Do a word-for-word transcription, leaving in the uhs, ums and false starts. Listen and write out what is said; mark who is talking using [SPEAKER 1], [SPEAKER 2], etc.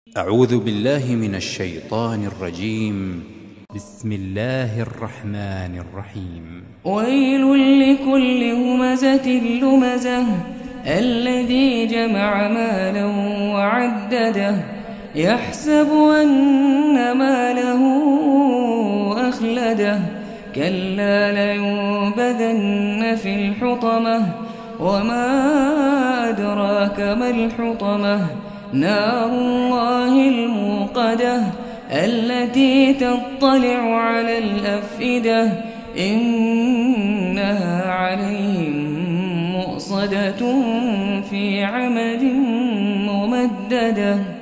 [SPEAKER 1] أعوذ بالله من الشيطان الرجيم. بسم الله الرحمن الرحيم.
[SPEAKER 2] ويل لكل همزة لمزة الذي جمع مالا وعدده يحسب أن ماله أخلده كلا لينبذن في الحطمة وما أدراك ما الحطمة نار الله الموقدة التي تطلع على الأفئدة إنها عليهم مؤصدة في عمد ممددة.